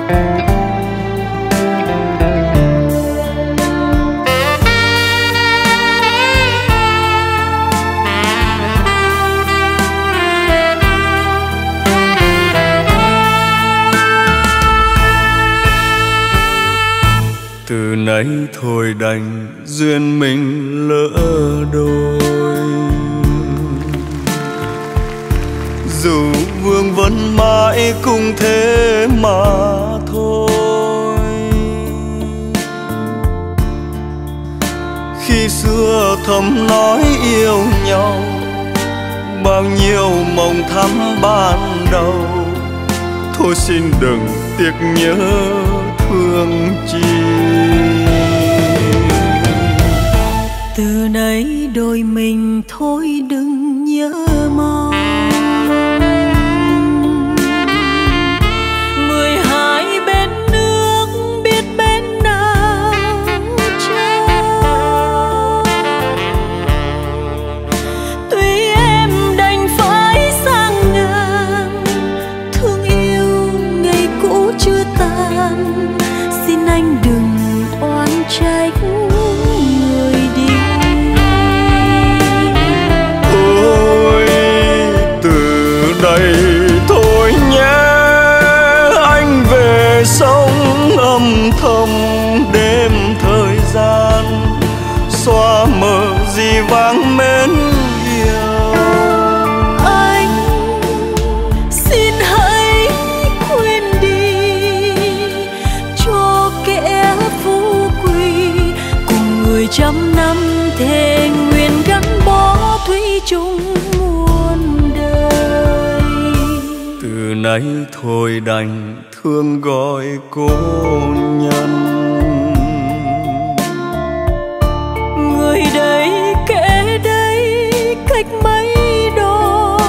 Từ nay thôi đành duyên mình lỡ đôi, dù vương vấn mãi cũng thế mà thôi. Khi xưa thầm nói yêu nhau, bao nhiêu mộng thắm ban đầu, thôi xin đừng tiếc nhớ thương chi. Từ nay đôi mình thôi đừng nhớ mong, 12 bên nước biết bên nào trao. Tuy em đành phải sang ngang, thương yêu ngày cũ chưa tan, xin anh đừng oán trách người đi. Ôi từ đây thôi nhé, anh về sống âm thầm đêm thời gian, xóa mờ gì vắng mến yêu. Anh xin hãy quên đi, cho kẻ phú quý cùng người trăm năm thề nguyện gắn bó thủy chung muôn đời. Từ nay thôi đành thương gọi cô nhân, Người đây kẻ đây cách mấy độ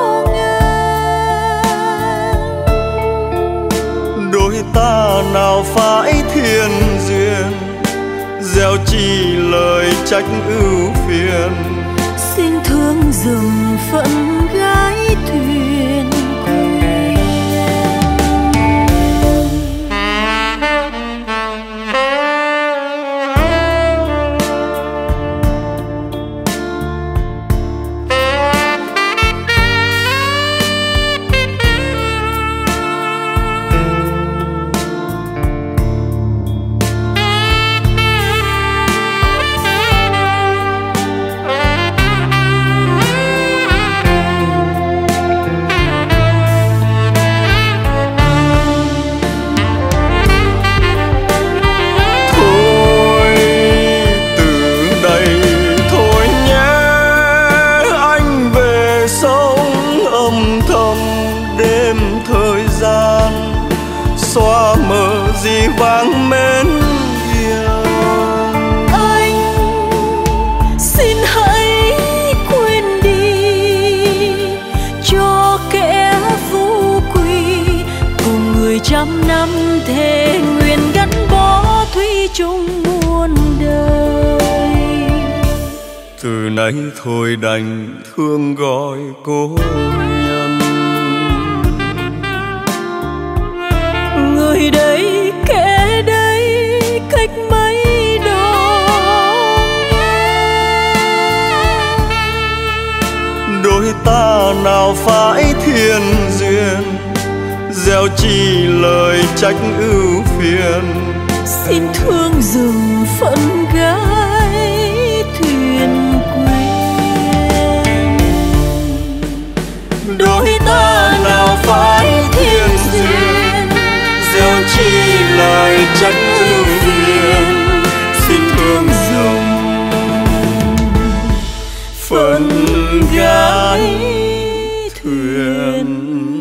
ngang. đôi ta nào phải thiên duyên, gieo chi lời trách ưu phiền. Xin thương dừng phận gái thuyền quên. Xóa mờ gì vắng mến yêu. Anh xin hãy quên đi, cho kẻ phú quý cùng người trăm năm thề nguyện gắn bó thủy chung muôn đời. Từ nay thôi đành thương gọi cô nhân, người đây kẻ đây cách mấy độ ngang. đôi ta nào phải thiên duyên, gieo chi lời trách ưu phiền. Xin thương dừng phận gái thuyền quên. Đôi ta nào phải thiên duyên, gieo chi lời trách ưu phiền. Xin thương dừng phận gái thuyền.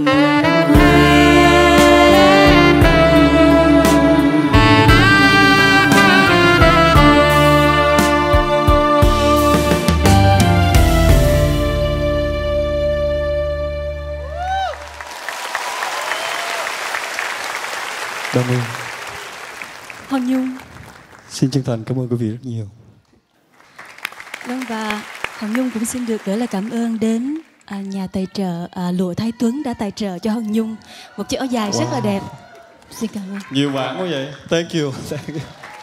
Cảm ơn. Hoàng Nhung. Xin chân thành cảm ơn quý vị rất nhiều. Vâng, và Hoàng Nhung cũng xin được gửi lời cảm ơn đến nhà tài trợ Lụa Thái Tuấn đã tài trợ cho Hoàng Nhung một chiếc áo dài rất là đẹp. Xin cảm ơn. Nhiều bạn quá vậy. Thank you. Thank you.